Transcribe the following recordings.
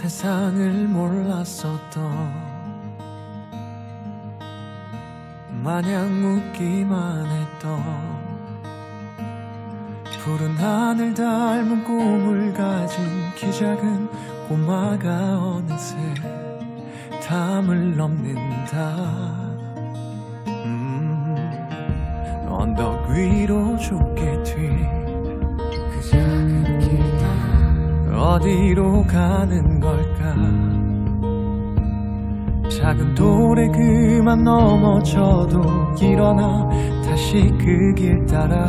세상을 몰랐었던 마냥 웃기만 했던 푸른 하늘 닮은 꿈을 가진 키 작은 꼬마가 어느새 담을 넘는다. 언덕 위로 좁게 튄 그 작은 길 어디로 가는 걸까. 작은 돌에 그만 넘어져도 일어나 다시 그 길 따라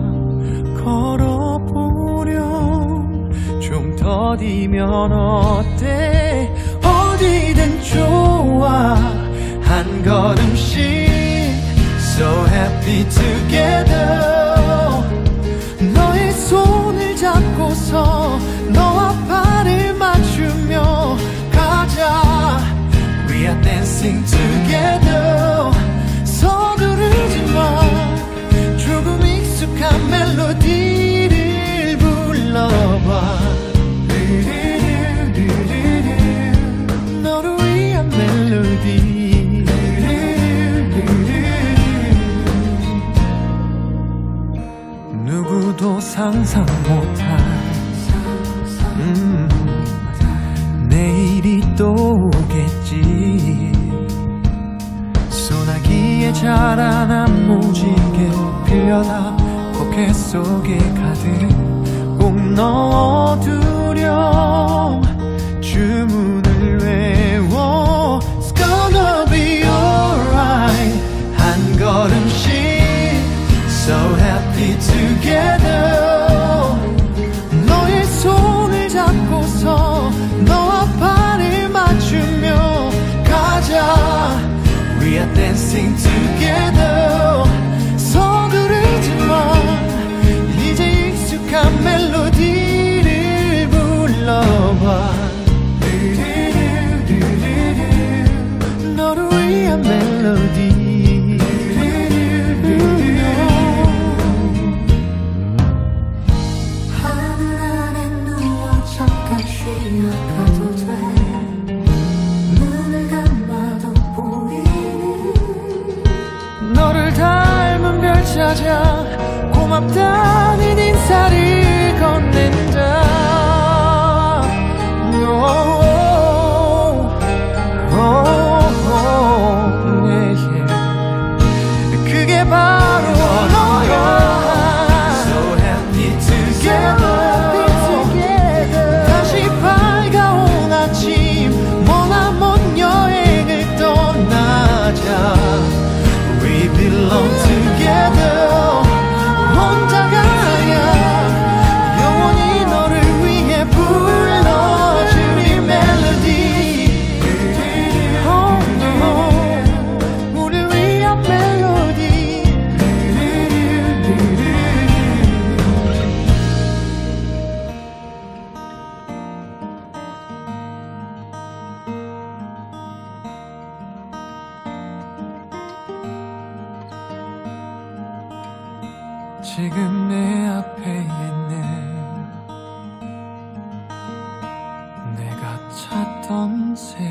걸어보렴. 좀 더디면 어때. 어디든 좋아. 한 걸음씩 So happy together. 너의 손을 잡고서 너와 발을 맞추며 가자. We are dancing together. 서두르지 마. 조금 익숙한 멜로디를 불러봐. 너를 위한 멜로디. 누구도 상상 못할 내일이 또 오겠지. 소나기에 자라난 무지개 빌려라. 포켓 속에 가득 꼭 넣어두렴. 주문을 외워. It's gonna be alright. 한 걸음씩 So happy together. 너의 손을 잡고서 너와 발을 맞추며 가자. We are dancing together. 서두르지 마. 이제 익숙한 멜로디를 불러봐. 너를 위한 멜로디. 쉬어가도 돼. 눈을 감아도 보이는 너를 닮은 별 찾아 고맙다는 인사를 건넨다. 그게 바로 너야. So happy together. 머나먼 여행을 떠나자. We belong together. 혼자가 아니야. 영원히 너를 위해 불러주리 멜로디. Oh no. 우릴 위한 멜로디. 지금 내 앞에 있는 내가 찾던 새